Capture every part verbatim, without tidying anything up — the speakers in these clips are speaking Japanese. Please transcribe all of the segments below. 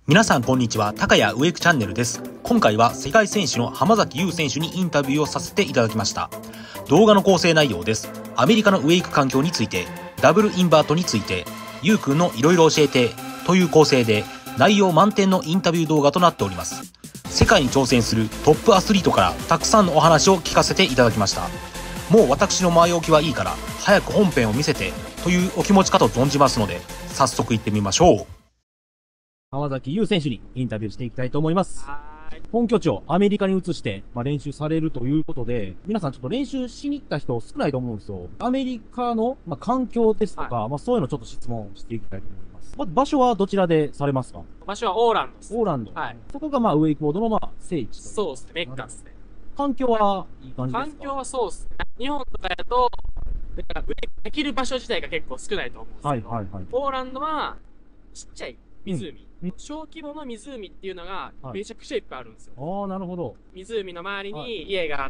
皆さんこんにちは、高谷ウェイクチャンネルです。今回は世界選手の浜崎優選手にインタビューをさせていただきました。動画の構成内容です。アメリカのウェイク環境について、ダブルインバートについて、優くんのいろいろ教えてという構成で、内容満点のインタビュー動画となっております。世界に挑戦するトップアスリートからたくさんのお話を聞かせていただきました。もう私の前置きはいいから、早く本編を見せてというお気持ちかと存じますので、早速行ってみましょう。 浜崎優選手にインタビューしていきたいと思います。本拠地をアメリカに移して、まあ、練習されるということで、皆さんちょっと練習しに行った人少ないと思うんですよ。アメリカの、まあ、環境ですとか、はい、まあそういうのちょっと質問していきたいと思います。まず場所はどちらでされますか？ 場所はオーランドです。 オーランド。 はい。 そこがまあウェイクボードのまあ聖地。 そうですね、メッカですね。 環境はいい感じですか？ 環境はそうですね。日本とかやと、だからウェイクできる場所自体が結構少ないと思うんですけど、はいはいはい。オーランドはちっちゃい湖。うん小規模の湖っていうのがめちゃくちゃいっぱいあるんですよ。 はい、ああ、なるほど。 湖の周りに家があって、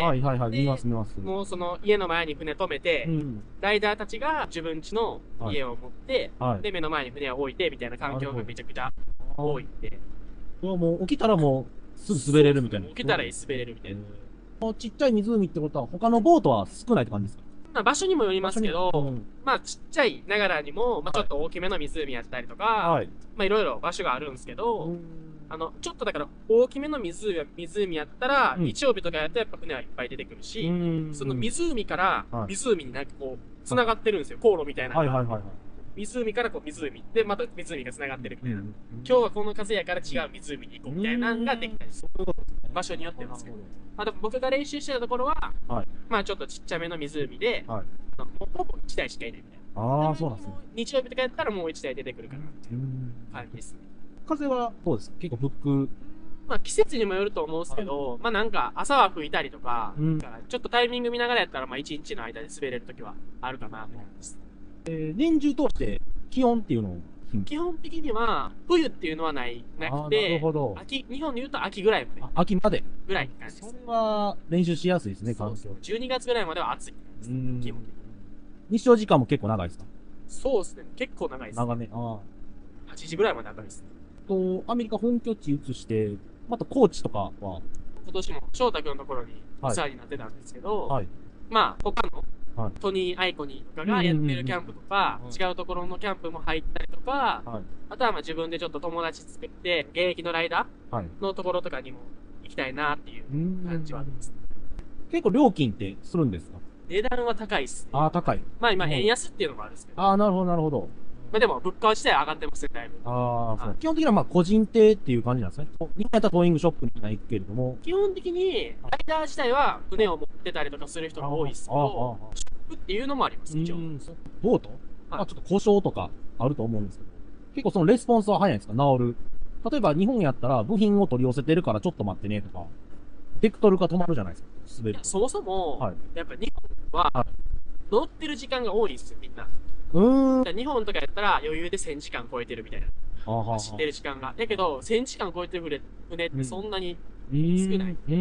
はいはいはい、見ます見ます。もうその家の前に船止めて、うん、ライダーたちが自分家の家を持って、はい、で、目の前に船を置いてみたいな環境がめちゃくちゃ多いんで。 もう起きたらもうすぐ滑れるみたいな。 起きたら滑れるみたいな。 ちっちゃい湖ってことは他のボートは少ないって感じですか？ まあ場所にもよりますけど、うん、まあちっちゃいながらにも、まあちょっと大きめの湖やったりとか、はい、まあいろいろ場所があるんですけど、うん、あの、ちょっとだから大きめの湖や、湖やったら、うん、日曜日とかやったらやっぱ船はいっぱい出てくるし、うん、その湖から湖になんかこう、繋がってるんですよ、航路みたいな。はいはいはいはい。湖からこう湖で、また湖が繋がってるみたいな。うん、今日はこの風やから違う湖に行こうみたいなのができたりする。場所によってますけど。まあでも僕が練習してたところは、はい、まあちょっとちっちゃめの湖で、はい、もうほぼいちだいしかいないみたいな。ああ、そうなんですね。日曜日とかやったらもういちだい出てくるかなっていう感じですね。 風はどうですか？結構吹く。 まあ季節にもよると思うんですけど、はい、まあなんか朝は吹いたりとか、うん、ちょっとタイミング見ながらやったらまあいちにちの間で滑れるときはあるかなと思います。 えー、年中通して気温っていうのを基本的には、冬っていうのはない、なくて、なるほど。秋、日本で言うと秋ぐらいまで。 秋までぐらいって感じです。 それは練習しやすいですね、環境。 じゅうにがつぐらいまでは暑いです、ね。基本的に。 日照時間も結構長いですか？ そうですね。結構長いです。 長め。ああ。 はちじぐらいまで長いですね。 と、アメリカ本拠地移して、またコーチとかは今年も翔太君のところにお世話になってたんですけど、はい、まあ、他の、はい、トニー・アイコニーとかがやってるキャンプとか、違うところのキャンプも入ったりとか、はい、あとはまあ自分でちょっと友達作って、現役のライダーのところとかにも行きたいなっていう感じはあります。 結構料金ってするんですか？ 値段は高いっす、ね。 ああ、高い。 まあ今、円安っていうのもあるんですけど。 ああ、なるほど、なるほど。 まあでも、物価自体上がってますね、だいぶ。 ああ、そう。基本的にはまあ個人艇っていう感じなんですね。日本やったらトーイングショップに行くけれども。 基本的に、ライダー自体は船を持ってたりとかする人が多いですけど、ショップっていうのもあります、一応。 ボート、はい、まあちょっと故障とかあると思うんですけど、結構そのレスポンスは早いんですか？治る。例えば日本やったら部品を取り寄せてるからちょっと待ってねとか、ベクトルが止まるじゃないですか。滑る。 いや、そもそも、はい、やっぱ日本は、乗ってる時間が多いんですよ、みんな。うーん。日本とかやったら余裕でせんじかん超えてるみたいな。走ってる時間が。だけど、せんじかん超えてる船ってそんなに少ない。 うん、うん、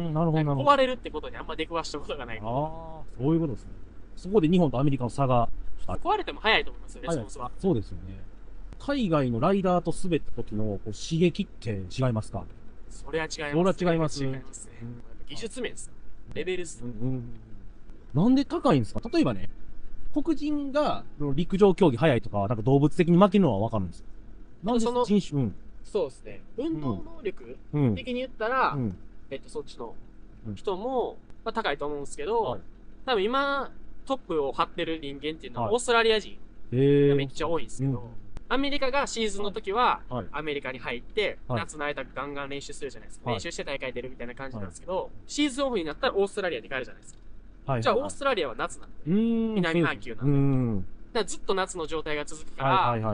なるほど、なるほど。 壊れるってことにあんま出くわしたことがない。ああ、そういうことですね。そこで日本とアメリカの差が。 壊れても早いと思いますよ、レスポンスは。 そうですよね。海外のライダーと滑った時のこう刺激って違いますか？ それは違います。 それは違います。 違いますね。技術面です。レベルっす。うん。 なんで高いんですか？例えばね、黒人が陸上競技速いとかはなんか動物的に負けるのはわかるんですよ。 なんでその人種、うん、そうですね。運動能力的に言ったら、うん、えっと、そっちの人も、まあ、高いと思うんですけど、はい、多分今、トップを張ってる人間っていうのは、オーストラリア人がめっちゃ多いんですけど、はい、アメリカがシーズンの時は、アメリカに入って、はい、夏の間ガンガン練習するじゃないですか。はい、練習して大会出るみたいな感じなんですけど、はい、シーズンオフになったらオーストラリアに帰るじゃないですか。はい、じゃあ、オーストラリアは夏なんで。南半球なんで。だからずっと夏の状態が続くから、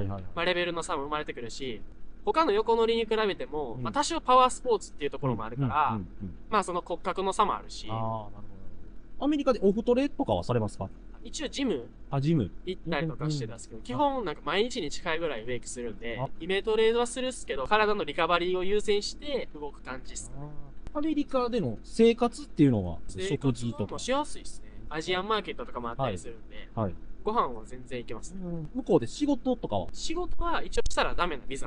まあレベルの差も生まれてくるし、他の横乗りに比べても、うん、まあ多少パワースポーツっていうところもあるから、まあその骨格の差もあるし。ああ、なるほど。アメリカでオフトレとかはされますか？ 一応ジム。 あ、ジム。 行ったりとかしてたんですけど、基本なんか毎日に近いぐらいウェイクするんで、イメトレはするっすけど、体のリカバリーを優先して動く感じっすね。 アメリカでの生活っていうのは、 食事とか。しやすいっすね。アジアンマーケットとかもあったりするんで、はいはい、ご飯は全然いけます、ね、 向こうで仕事とかは？ 仕事は一応したらダメなビザなんで、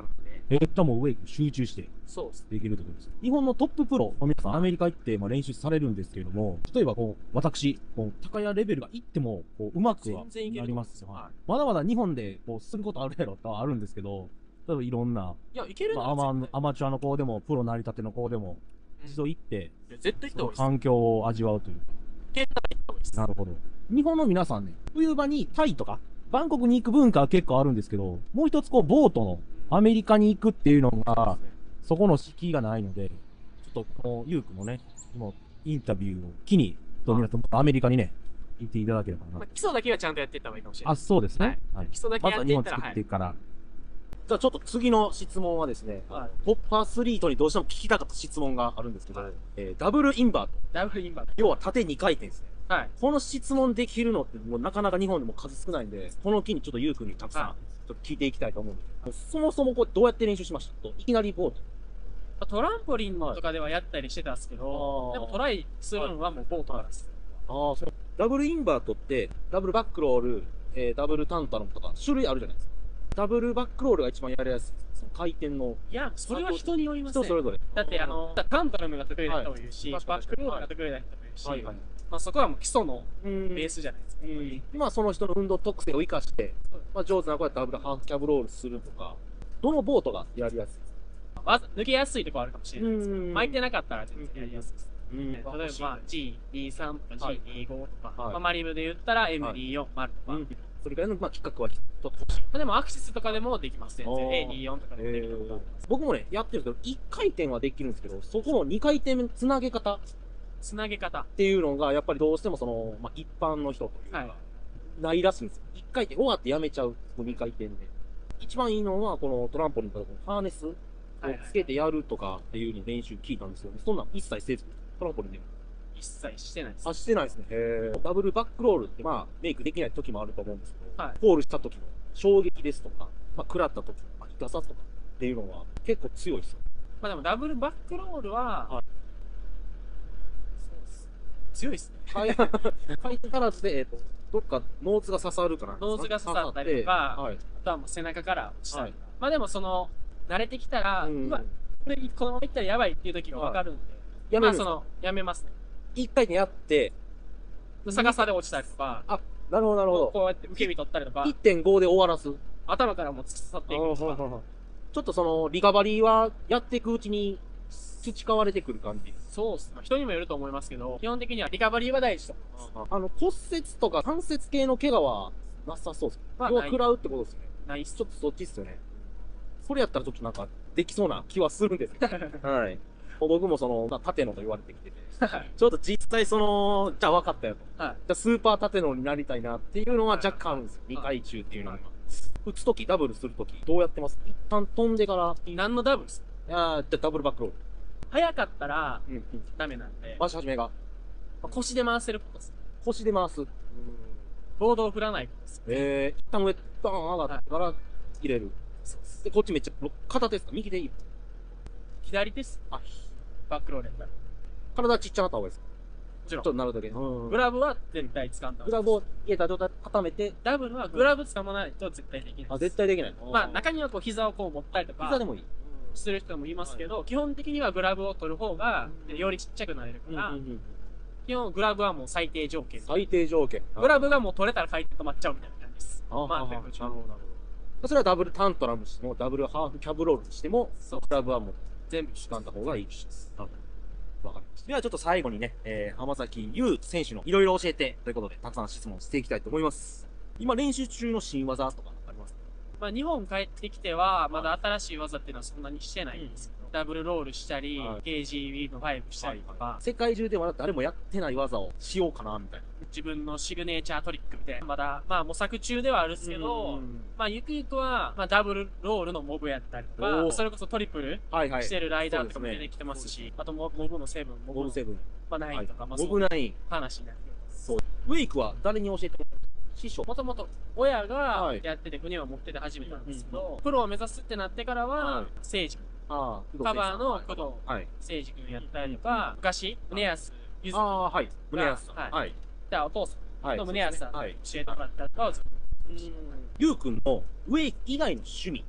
えーっと、もうウェイク集中してそうです。 できるってことです。日本のトッププロの皆さん、アメリカ行って、まあ、練習されるんですけれども、例えばこう、私、こう、高谷レベルが行っても、こう、うまくは全然いけるなりますよ。 はいまだまだ日本で、こう、することあるやろとはあるんですけど、例えばいろんな、 いや、いけるまあ、アマアマチュアの子でも、プロなりたての子でも、一度行って、 いや絶対行った方がいいです。 環境を味わうという。 行った方がいいです。 なるほど。日本の皆さんね、冬場にタイとか、バンコクに行く文化は結構あるんですけど、もう一つこう、ボートのアメリカに行くっていうのが、そこの敷居がないので、ちょっとこの、ユウクのね、もう、インタビューを機に、と皆さん、アメリカにね、行っていただければな。 まあ、基礎だけはちゃんとやっていった方がいいかもしれない。 あ、そうですね。はい。 基礎だけまずは日本やっていったら、はい。 作っていくから。じゃあちょっと次の質問はですね、 はいポップアスリートにどうしても聞きたかった質問があるんですけど、えーダブルインバート。 ダブルインバー要は縦にかい転ですね。 ト。はい。 この質問できるのってもうなかなか日本でも数少ないんで、この機にちょっとユウ君にたくさん、 はいちょっと聞いていきたいと思うんですけど、そもそもこうどうやって練習しましたといきなりボート。 トランポリンとかではやったりしてたんですけど、 はいでもトライするのはもうボートからです。 ああ、そう。ダブルインバートって、ダブルバックロール、えーダブルタンタロンとか種類あるじゃないですか。ダブルバックロールが一番やりやすいです。その回転の。 いや、それは人によりますね。 人それぞれ。 だって、あの、タンタルムが得意な人もいるし、 はいバックロールが得意な人もいるし、 はいはい。 まあそこはもう基礎のうんベースじゃないですか。 うん、まあその人の運動特性を生かして、まあ上手な子やったらダブルハーフキャブロールするとか、どのボートがやりやすいですか？ まず抜けやすいところあるかもしれないです。 ん巻いてなかったら全然やりやすいです。 うん例えば、まあ、ジーにじゅうさん とか ジーにじゅうご とか、 はいまあ、マリブで言ったら エムにじゅうよん 丸とか、 うんそれぐらいの、まあ、企画はちょっと欲しい。 まあ、でもアクセスとかでもできますね。 あーエーにじゅうよん とかでもできるとか。 僕もね、やってるんですけど、いっかい転はできるんですけど、そこのにかい転つなげ方っつなげ方。 ていうのが、やっぱりどうしてもその、まあ、一般の人というか、 はい。 ないらしいんですよ。いっかい転終わってやめちゃう、にかい転で。一番いいのは、このトランポリンとかハーネスをつけてやるとかっていうの練習聞いたんですよね。そんなん一切せず、トランポリンでも。 一切してないです。 あ、してないですね。へーダブルバックロールって、まあ、メイクできない時もあると思うんですけど、 はいフォールした時の衝撃ですとか、まあ、食らった時の、まあ、痛さとかっていうのは結構強いですよ。 まあでもダブルバックロールは、 はいそうです。強いですね。 回回転足らずで、えっ、と、どっかノーズが刺さるかな。 ノーズが刺さったりとかはい。 あとはもう背中から落ちたりとか。 はいまあでもその、慣れてきたら、ううんわ、これこのままいったらやばいっていう時がわかるんで、 やめるんですかまあその、やめますね。 一回でやって、 逆さで落ちたりとか、 あ、なるほど、なるほど。 こうやって受け身取ったりとかい、ってんご で終わらす。 頭からも突き刺さっていくとか。 ちょっとその、リカバリーはやっていくうちに培われてくる感じ。 そうっすね。人にもよると思いますけど、基本的にはリカバリーは大事と思います。 あの、骨折とか関節系の怪我はなさそうです。 まあない要は食らうってことですね。 ないっすちょっとそっちっすよね。それやったらちょっとなんか、できそうな気はするんですよ。はい。僕もその、まあ縦のと言われてきてて、 はい。 ちょっと実際その、じゃあ分かったよと。 はい。 じゃあスーパー縦のになりたいなっていうのは若干あるんですよ。 はいにかい中っていうのは。打つとき、ダブルするとき、どうやってます？一旦飛んでから、 何のダブルですいやー、じゃあダブルバックロール。 早かったらうん、うん。 ダメなんで、 回し始めが。 まあ腰で回せることです。 腰で回す。 ボードを振らないことです。 えー、一旦上、バーン上がってから入れる。 そうです。 で、こっちめっちゃ、片手ですか？右でいい？ 左です。 あ、 バックロールやったら。も体ちっちゃなった方がいいですか？ ちろんちょっ。となるだけ。うんグラブは絶対掴んだ方がいい。 グラブを入れた状態で固めて、 ダブルはグラブ掴まないと絶対できないです。 あ、絶対できない。 まあ中にはこう膝をこう持ったりとか膝でもいい。 する人もいますけど、基本的にはグラブを取る方がよりちっちゃくなれるから、基本グラブはもう最低条件。 最低条件。 グラブがもう取れたら回転止まっちゃうみたいな感じです。 あまあ、 あ、なるほど、 ということなるほど。それはダブルタントラムにしても、ダブルハーフキャブロールにしても、 そうグラブはもう、 全部一緒掴んだ方がいいです。わかりました。ではちょっと最後にね、えー、浜崎優選手のいろいろ教えてということで、たくさん質問していきたいと思います。今練習中の新技とかありますか？ まあ日本帰ってきては、まだ新しい技っていうのはそんなにしてないんですけど、ダブルロールしたり、 はいケージービー のごしたりとか、 世界中でまだ誰もやってない技をしようかな、みたいな。 自分のシグネチャートリックみたいな、まだ、まあ模索中ではあるんですけど、まあゆくゆくは、まあダブルロールのモブやったりとおーか、それこそトリプルはいはい。 してるライダーとかもそうですね出てきてますし、あとモモブのセブン、モブのモブセブン。 まあナインとか、まあモそういうブナイン。 話になってきます。 そう。ウェイクは誰に教えてもらった師匠。 もともと親がはいやってて船を持ってて始めたんですけうんど、プロを目指すってなってからはいは、聖司君、 ああ、 カバーの工藤はい。 聖司君やったりとか、昔、宗安ゆずああ、はい。宗安さん。 はいはい。 たお父さはい。 んの宗安さんにはい。 教えてもらったりとかをずっとゆうくんのウェイク以外の趣味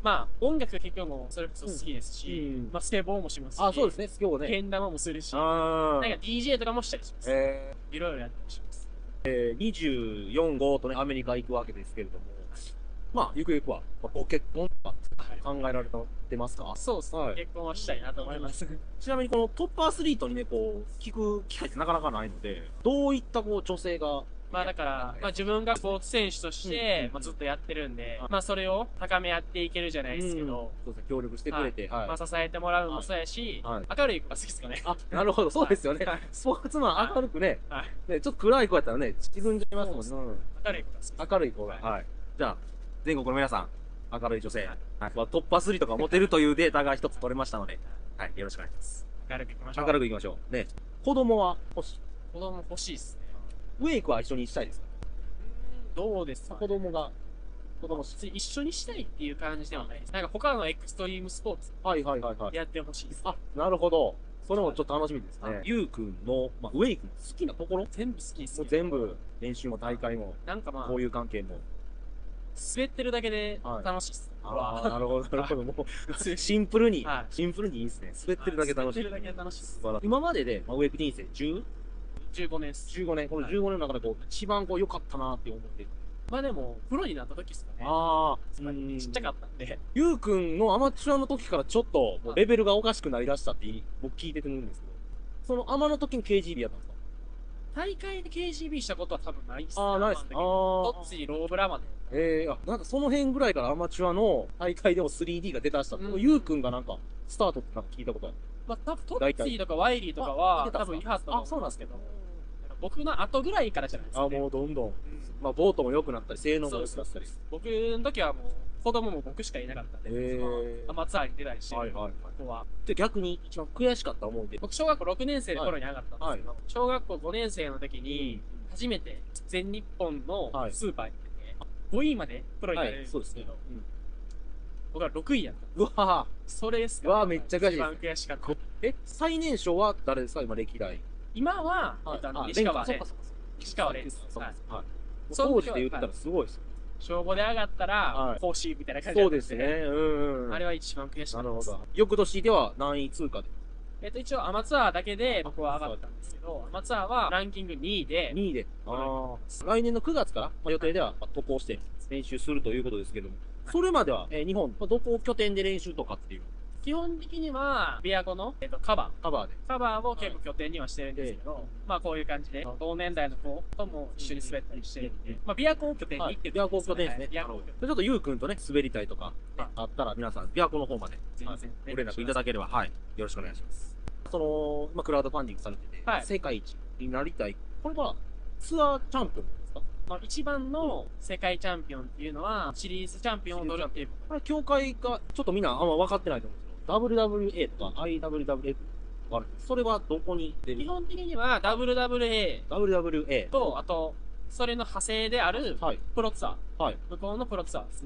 まあ、音楽結局もそれこそ好きですし、まあ、スケボーもしますし。 あ、そうですね、スケボーね。 けん玉もするし、なんか ディージェー とかもしたりします。えー、いろいろやったりします。 えー、にじゅうよん号とね、アメリカ行くわけですけれども、まあ、ゆくゆくは、ご結婚とか考えられてますか？ そうですね。結婚はしたいなと思います。 ちなみにこのトップアスリートにね、こう、聞く機会ってなかなかないので、どういったこう、女性が、 まあだから、まあ自分がスポーツ選手として、まあずっとやってるんで、まあそれを高め合っていけるじゃないですけど、 そうですね、協力してくれて、 まあ支えてもらうのもそうやし、明るい子が好きですかね。 あ、なるほど、そうですよね。スポーツマン明るくね、ちょっと暗い子やったらね、沈んじゃいますもんね。 明るい子が好き。 明るい子が。はい。じゃあ、全国の皆さん、明るい女性、トップアスリートがモテるというデータが一つ取れましたので、はい、よろしくお願いします。 明るくいきましょう。 明るくいきましょう。ね。子供は欲しい？ 子供欲しいっすね。 ウェイクは一緒にしたいですか？ どうですか？ 子供が、子供一緒にしたいっていう感じではないです。なんか他のエクストリームスポーツはいはいはいはい。 やってほしいです。 あ、なるほど。それもちょっと楽しみですね。ゆうくんの、まあ、ウェイクの好きなところ全部好きです。 全部、練習も大会も、 なんかまあ、 こういう関係も。 滑ってるだけで楽しいっす。 ああ、なるほど、なるほど。もう、シンプルに、シンプルにいいですね。滑ってるだけ楽しい。 滑ってるだけ楽しいっす。 今までで、まあ、ウェイク人生じゅう？ じゅうごねんです。 じゅうごねん。このじゅうごねんの中でこう、一番こう良かったなって思ってる。 まあでも、プロになった時っすかね。 ああ、 ちっちゃかったんで。 ゆうくんのアマチュアの時からちょっと、レベルがおかしくなりだしたって僕聞いてるんですけど、そのアマの時に ケージービー やったんですか？ 大会で ケージービー したことは多分ないっすね。 ああ、ないっす。ああ。 トッツィ、ローブラまで。 ええー、あ、なんかその辺ぐらいからアマチュアの大会でも スリーディー が出だしたって、ゆうくんがなんか、スタートってなんか聞いたことある。 まあ多分トッツィとかワイリーとかは、多分いはずだと思うんですけど、僕の後ぐらいからじゃないですか、ね。 あ、もうどんどん。まあ、ボートも良くなったり、性能も良くなったり。 僕の時はもう、子供も僕しかいなかったんで、えー、アマツアーに出たりして、はいはいはい。ここは。 で、逆に一番悔しかった思い出。 僕、小学校ろくねん生の頃に上がったんですけど、はい、小学校ごねん生の時に、初めて全日本のスーパーに出て、ごいまでプロになれるんですけど、はい、そうですね。うん、僕はろくいやった。うわぁ。それですか？ うわぁ、めっちゃ悔しい。 一番悔しかった。 え、最年少は誰ですか？今、歴代。 今は、はい、あの、石川で。石川です。はい。 当時で言ったらすごいですよ。 小ごで上がったら、講師みたいな感じそうですね。うん。 あれは一番悔しかったです。なるほど。 翌年では何位通過で？ えっと、一応アマツアーだけで僕は上がったんですけど、アマツアーはランキングにいで。 にいで。ああ。来年のくがつから、まあ、予定では渡航して練習するということですけども、それまでは、えー、日本、どこを拠点で練習とかっていう？ 基本的には、琵琶湖の、えっと、カバー。 カバーで。 カバーを結構拠点にはしてるんですけど、はい、まあこういう感じで、同年代の子とも一緒に滑ったりしてるんで、まあ琵琶湖を拠点に行ってる、 はい。琵琶湖を拠点ですね。琵琶湖。ちょっとゆうくんとね、滑りたいとか、ね、あったら皆さん、琵琶湖の方まで、全然、ご連絡いただければ、はい、よろしくお願いします。その、まあクラウドファンディングされてて、はい、世界一になりたい。これは、ツアーチャンピオンですか？ まあ一番の世界チャンピオンっていうのは、シリーズチャンピオンを取るっていう。 これ、協会が、ちょっとみんなあんま分かってないと思うんですけど、ダブリューダブリューエー とか アイダブリューダブリューエフ とかあるんです。それはどこに出る？ 基本的には ダブリューダブリューエー。 ダブリューダブリューエー。 と、あと、それの派生である、プロツアー。はい。向こうのプロツアーです。うん。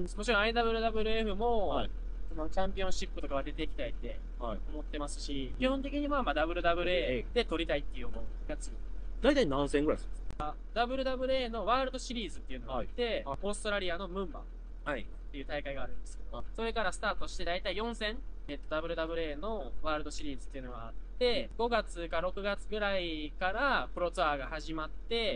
もちろん アイダブリューダブリューエフ も、はい。そのチャンピオンシップとかは出ていきたいって思ってますし、基本的にはまあ ダブリューダブリューエー で取りたいっていうやつ。 大体何戦ぐらいするんですか？ ダブリューダブリューエー のワールドシリーズっていうのがあって、オーストラリアのムンバっていう大会があるんですけど、それからスタートして大体よん戦、えっと、ダブリューダブリューエー のワールドシリーズっていうのがあって、ごがつかろくがつぐらいからプロツアーが始まって、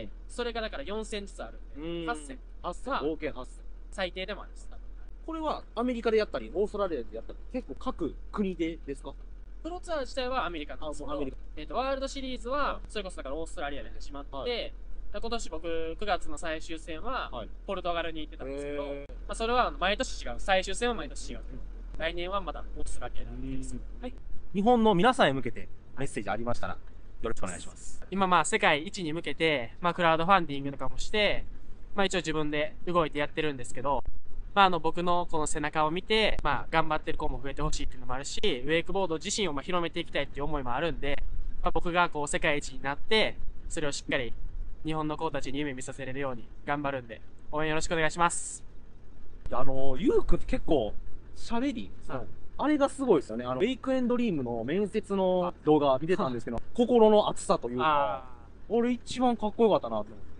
それがだからよん戦ずつあるんで、はち戦。 はち戦。合計はち戦。 最低でもあるんです。 これはアメリカでやったり、オーストラリアでやったり、結構各国でですか？ プロツアー自体はアメリカなんですけど、えっと、ワールドシリーズは、それこそだからオーストラリアで始まって、はい、今年僕くがつの最終戦は、ポルトガルに行ってたんですけど、まあそれは毎年違う。最終戦は毎年違う。来年はまだオーストラリアなんです。はい。 日本の皆さんへ向けてメッセージありましたら、よろしくお願いします。 今まあ世界一に向けて、まあクラウドファンディングとかもして、まあ一応自分で動いてやってるんですけど、まあ、あの、僕のこの背中を見て、まあ、頑張ってる子も増えてほしいっていうのもあるし、ウェイクボード自身をまあ広めていきたいっていう思いもあるんで、まあ、僕がこう、世界一になって、それをしっかり日本の子たちに夢見させれるように頑張るんで、応援よろしくお願いします。 あの、ゆうくんって結構、喋り、あれがすごいですよね。あの、ウェイクエンドリームの面接の動画見てたんですけど、心の熱さというか、俺一番かっこよかったなと思って。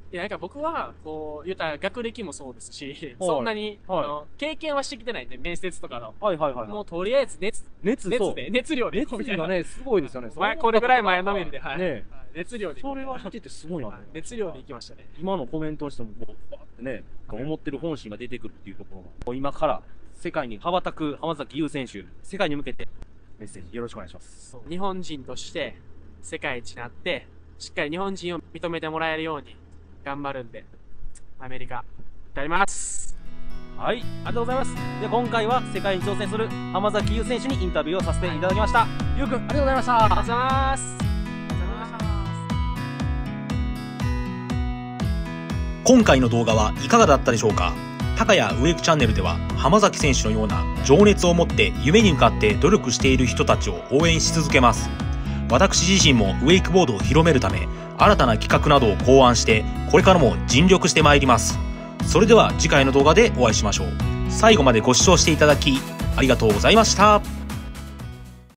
いや、なんか僕は、こう、言ったら学歴もそうですし、そんなに、あの、経験はしてきてないんで、面接とかの。 はいはいはい。 もうとりあえず熱、 熱、 熱で、熱量で。 熱がね、すごいですよね。 前、これぐらい前のめりで、はい。 ね熱量で。 それは見ててすごいな。 熱量でいきましたね。 今のコメントをしても、こう、バーってね、思ってる本心が出てくるっていうところが、今から世界に羽ばたく浜崎優選手、世界に向けてメッセージよろしくお願いします。 日本人として世界一になって、しっかり日本人を認めてもらえるように頑張るんで、アメリカ、やります。 はい、ありがとうございます。で、今回は世界に挑戦する浜崎優選手にインタビューをさせていただきました。優くん、ありがとうございました。 ありがとうございます。 今回の動画はいかがだったでしょうか。高谷ウェイクチャンネルでは浜崎選手のような情熱を持って夢に向かって努力している人たちを応援し続けます。私自身もウェイクボードを広めるため新たな企画などを考案してこれからも尽力してまいります。それでは次回の動画でお会いしましょう。最後までご視聴していただきありがとうございました。